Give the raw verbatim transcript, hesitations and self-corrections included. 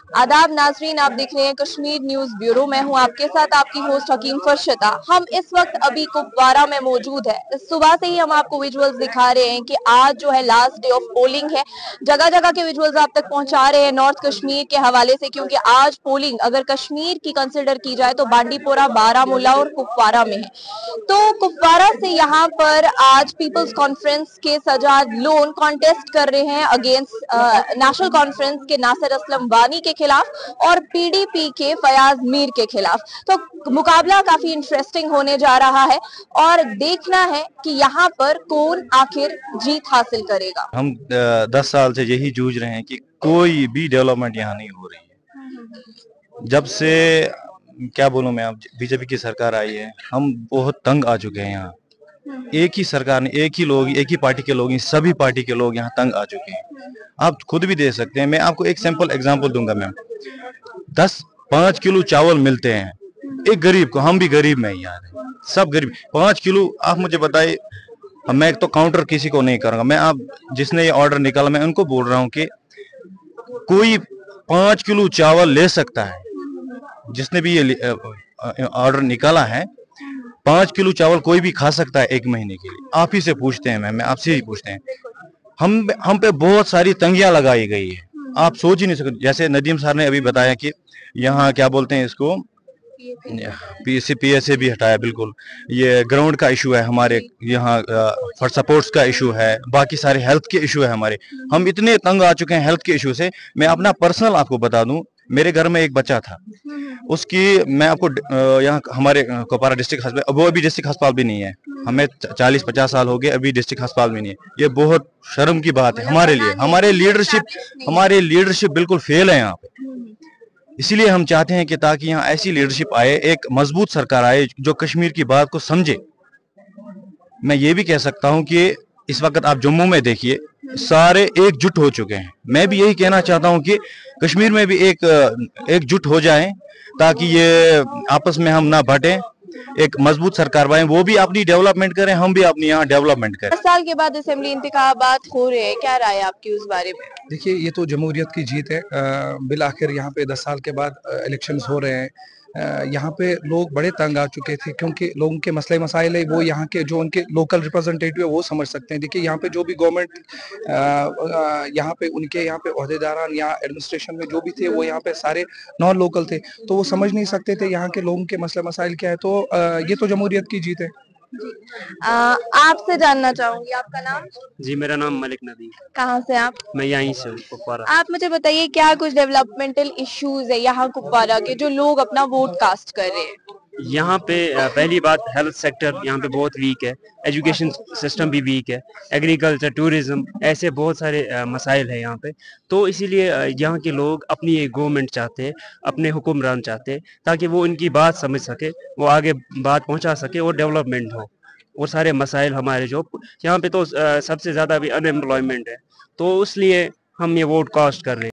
आदाब नाजरीन, आप देख रहे हैं कश्मीर न्यूज ब्यूरो। मैं हूं आपके साथ आपकी होस्ट हकीम फरशदा। हम इस वक्त अभी कुपवारा में मौजूद है। सुबह से ही हम आपको विजुअल्स दिखा रहे हैं कि आज जो है लास्ट डे ऑफ पोलिंग है। जगह जगह के विजुअल्स आप तक पहुंचा रहे हैं नॉर्थ कश्मीर के हवाले से, क्योंकि आज पोलिंग अगर कश्मीर की कंसिडर की जाए तो बांडीपोरा, बारामूला और कुपवारा में है। तो कुपवारा से यहाँ पर आज पीपल्स कॉन्फ्रेंस के सजाद लोन कॉन्टेस्ट कर रहे हैं अगेंस्ट नेशनल कॉन्फ्रेंस के नासिर असलम वानी के खिलाफ और पीडीपी के फयाज मीर के खिलाफ। तो मुकाबला काफी इंटरेस्टिंग होने जा रहा है और देखना है कि यहाँ पर कौन आखिर जीत हासिल करेगा। हम दस साल से यही जूझ रहे हैं कि कोई भी डेवलपमेंट यहाँ नहीं हो रही है। जब से क्या बोलूं मैं, अब बीजेपी की सरकार आई है, हम बहुत तंग आ चुके हैं। यहाँ एक ही सरकार ने, एक ही लोग, एक ही पार्टी के लोग, सभी पार्टी के लोग यहाँ तंग आ चुके हैं। आप खुद भी देख सकते हैं। मैं आपको एक सिंपल एग्जांपल दूंगा। मैं दस पाँच किलो चावल मिलते हैं एक गरीब को। हम भी गरीब में यार, सब गरीब। पाँच किलो आप मुझे बताइए। मैं तो काउंटर किसी को नहीं करूंगा। मैं आप जिसने ये ऑर्डर निकाला, मैं उनको बोल रहा हूँ कि कोई पाँच किलो चावल ले सकता है। जिसने भी ये ऑर्डर निकाला है, पाँच किलो चावल कोई भी खा सकता है एक महीने के लिए। आप ही से पूछते हैं, मैं मैं आपसे ही पूछते हैं। हम हम पे बहुत सारी तंगियां लगाई गई है, आप सोच ही नहीं सकते। जैसे नदीम सर ने अभी बताया कि यहाँ क्या बोलते हैं इसको, पीएससी पीएसए भी हटाया। बिल्कुल, ये ग्राउंड का इशू है हमारे यहाँ, फॉर सपोर्ट्स का इशू है, बाकी सारे हेल्थ के इशू है हमारे। हम इतने तंग आ चुके हैं हेल्थ के इशू से। मैं अपना पर्सनल आपको बता दूं, मेरे घर में एक बच्चा था, उसकी मैं आपको यहाँ हमारे कुपवारा डिस्ट्रिक्ट अस्पताल, वो अभी डिस्ट्रिक्ट अस्पताल भी नहीं है। हमें चालीस पचास साल हो गए, अभी डिस्ट्रिक्ट अस्पताल भी नहीं है। ये बहुत शर्म की बात है हमारे लिए। हमारे लीडरशिप हमारे लीडरशिप बिल्कुल फेल है यहाँ पे। इसीलिए हम चाहते हैं कि ताकि यहाँ ऐसी लीडरशिप आए, एक मजबूत सरकार आए जो कश्मीर की बात को समझे। मैं ये भी कह सकता हूँ कि इस वक्त आप जम्मू में देखिए, सारे एकजुट हो चुके हैं। मैं भी यही कहना चाहता हूँ कि कश्मीर में भी एक एकजुट हो जाएं, ताकि ये आपस में हम ना बटें, एक मजबूत सरकार बनाएं। वो भी अपनी डेवलपमेंट करें, हम भी अपनी यहाँ डेवलपमेंट करें। दस साल के बाद असेंबली इंतखाबात हो रहे हैं, क्या राय है आपकी उस बारे में? देखिए, ये तो जमहूरियत की जीत है। बिल आखिर यहाँ पे दस साल के बाद इलेक्शंस हो रहे हैं। यहाँ पे लोग बड़े तंग आ चुके थे, क्योंकि लोगों के मसले मसाइल है वो यहाँ के जो उनके लोकल रिप्रेजेंटेटिव है वो समझ सकते हैं। देखिए, यहाँ पे जो भी गवर्नमेंट यहाँ पे उनके यहाँ पे ओहदेदारान या एडमिनिस्ट्रेशन में जो भी थे, वो यहाँ पे सारे नॉन लोकल थे, तो वो समझ नहीं सकते थे यहाँ के लोगों के मसले मसाइल क्या है। तो ये तो जमहूरियत की जीत है। आपसे जानना चाहूंगी, आपका नाम? जी, मेरा नाम मलिक नदी। कहाँ से आप? मैं यहीं से हूँ, कुपवारा। आप मुझे बताइए, क्या कुछ डेवलपमेंटल इश्यूज है यहाँ कुपवारा के जो लोग अपना वोट कास्ट कर रहे हैं? यहाँ पे पहली बात, हेल्थ सेक्टर यहाँ पे बहुत वीक है, एजुकेशन सिस्टम भी वीक है, एग्रीकल्चर, टूरिज्म, ऐसे बहुत सारे मसाइल है यहाँ पे। तो इसीलिए यहाँ के लोग अपनी एक गवर्नमेंट चाहते हैं, अपने हुक्मरान चाहते हैं, ताकि वो इनकी बात समझ सके, वो आगे बात पहुँचा सके और डेवलपमेंट हो। और सारे मसाइल हमारे जो यहाँ पे तो सबसे ज़्यादा अभी अनएम्प्लॉयमेंट है, तो इसलिए हम ये वोट कास्ट कर रहे हैं।